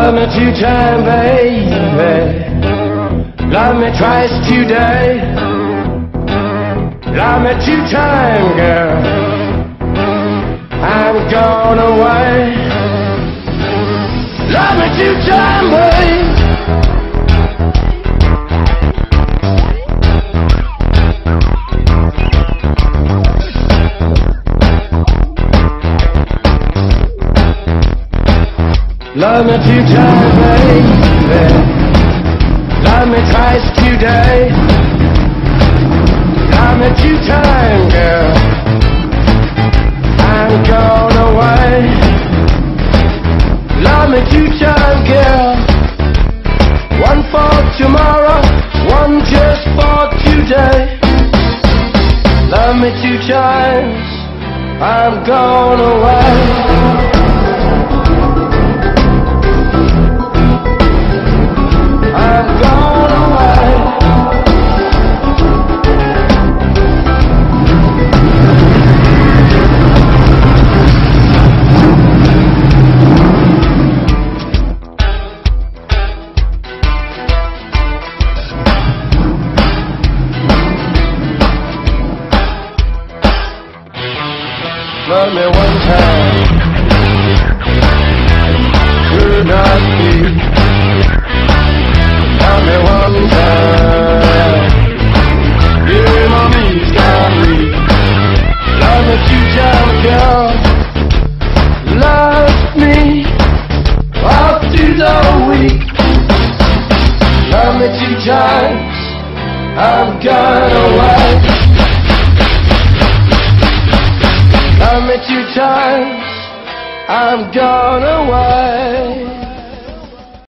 Love me 2 times, baby. Love me twice today. Love me 2 times, girl. I'm gone away. Love me 2 times, baby. Love me 2 times, baby. Love me twice today. Love me 2 times, girl. I'm gone away. Love me 2 times, girl. 1 for tomorrow, 1 just for today. Love me 2 times, I'm gone away. Love me 1 time, could not be. Love me 1 time, yeah, mommy's got me. Love me 2 times, girl. Love me all through the week. Love me 2 times, I'm gone away. Love me 2 times, I'm gone away.